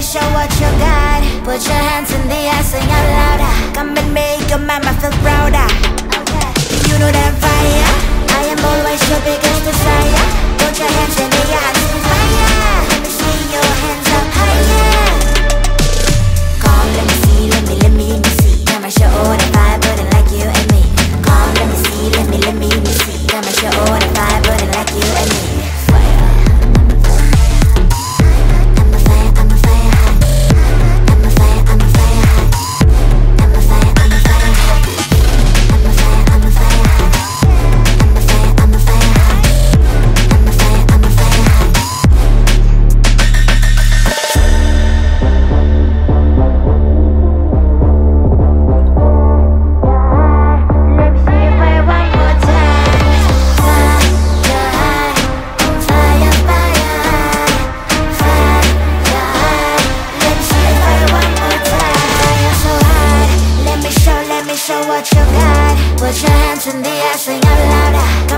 show what you got. Put your hands in the air, sing out louder. Come and make your mama feel prouder. You know that fire, I am always your biggest desire. Put your hands in the air, sing fire. Let me see your hands up higher. Come, let me see, let me see. I'ma show all the vibe, burning like you and me. Come, let me see, let me see. I'ma show all the vibe, burning like you and me. Show what you got. Put your hands in the air, sing out louder.